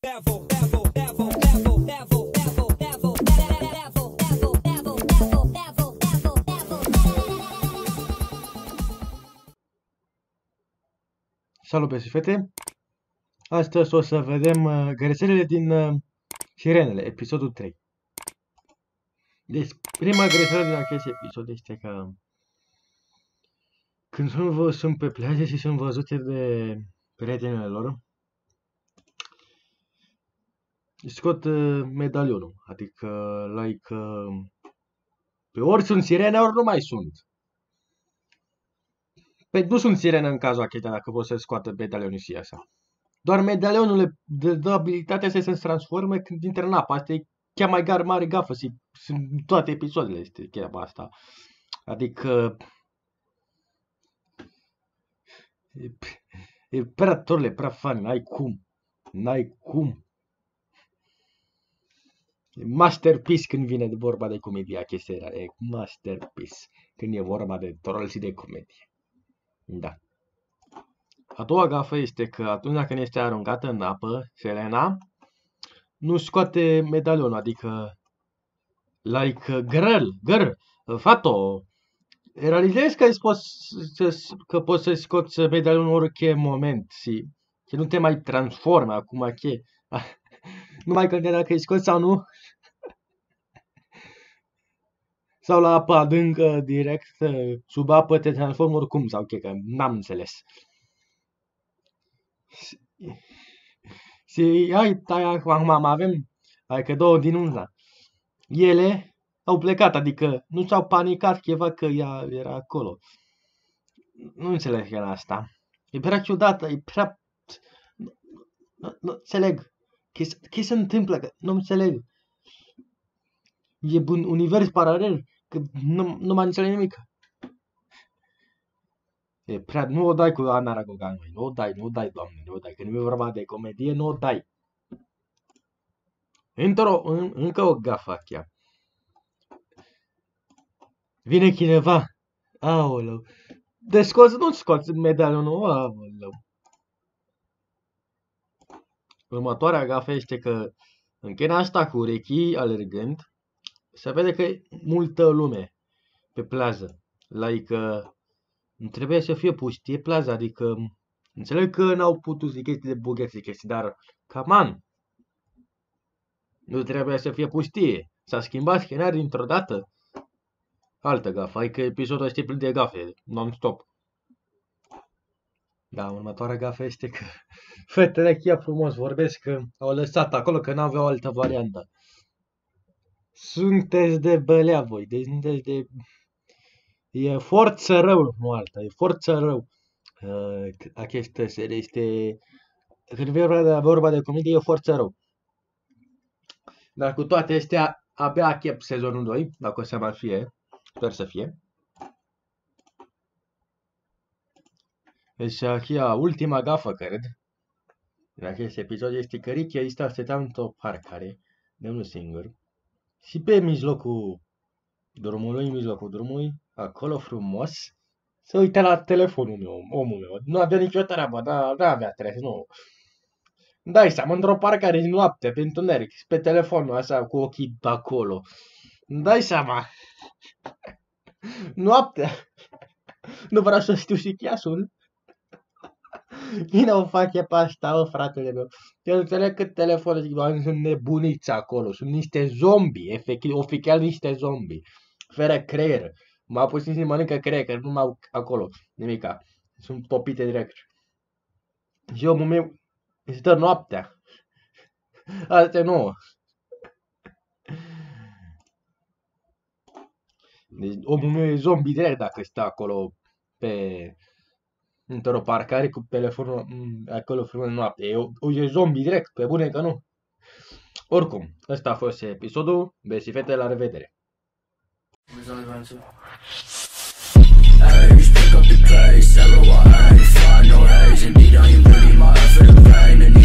Salut, băieți și fete! Astăzi o să vedem greșelile din Sirenele, episodul 3. Deci, prima greșeală din acest episod este că când sunt pe plajă și sunt văzute de prietenele lor, scot medalionul, adică, like, pe ori sunt sirene, ori nu mai sunt. Nu sunt sirene în cazul acesta, dacă pot să scoată medalionul și așa. Doar medalionul le dă abilitatea să se transforme când intră în apă. Asta e cea mai mare gafă și sunt toate episoadele este treaba asta. Adică e prea torle, prea funny, n-ai cum. E masterpiece când vine de vorba de comedia chestia, e masterpiece când e vorba de troll și de comedie. Da. A doua gafă este că atunci când este aruncată în apă, Selena nu scoate medalionul, adică like girl, fato, realizezi că poți să scoți medalionul în orice moment și că nu te mai transforme acum, că nu mai contează dacă îi scoți sau nu. Sau la apă adâncă, direct, sub apă te transformă oricum, sau că n-am înțeles. Și acum avem, adică două din una. Ele au plecat, adică nu s-au panicat cheva că ea era acolo. Nu înțeleg că asta. E prea ciudată, e prea... Nu înțeleg. Ce se întâmplă? Că nu înțeleg. E un univers paralel, că nu mai înțeleg nimic. E prea, nu o dai cu Ana Ragogan, nu o dai, doamne, nu o dai, când e vorba de comedie, nu o dai. Încă o gafă chiar. Vine cineva, aoleu, nu scoți medalionul, aoleu. Următoarea gafă este că în chena asta cu urechii alergând, se vede că e multă lume pe plajă. Like, nu trebuie să fie pustie plaja, adică înțeleg că n-au putut să chestii de bugheți chestii, dar come on! Nu trebuie să fie pustie. S-a schimbat scenariul dintr-o dată. Altă gafă, adică episodul este plin de gafe, non-stop. Da, următoarea gafă este că fetele chiar frumos vorbesc că au lăsat acolo că n-aveau altă variantă. Sunteți de bălea voi, deci sunteți de... E forță rău, nu alta, e forță rău. Această serie este... Când vine vorba de comedie, e forță rău. Dar cu toate astea, abia achep sezonul 2, dacă o să mai fie. Sper să fie. Deci, ultima gafă, cred, în acest episod este că Ricky este stătea într-o parcare, de unul singur. Și pe mijlocul drumului, acolo frumos, se uita la telefonul meu, omul meu. Nu avea nicio treabă, nu avea treabă, nu. Dai seama, într-o parcare de noapte, pe întuneric, pe telefonul așa, cu ochii acolo. Dai seama. Noaptea. Nu vreau să știu și cheasul. Cine o face pe asta, fratele meu? Eu înțeleg că telefonul zic, doamne, sunt nebuniți acolo, sunt niște zombi, efectiv, oficial niște zombi. Fără creier. M-a pus să mănâncă creier, că nu m-au acolo, nimica. Sunt topite direct. Și omul meu îți dă noaptea. Asta nu. Deci omul meu e zombie direct dacă stă acolo pe... într-o parcare cu telefonul acolo frumos în noapte. E zombie direct, pe bune că nu. Oricum, ăsta a fost episodul. Băieți și fete, la revedere! Hey, pick up the pace, everyone ain't fine, no haze, indeed I am putting my effort in vain.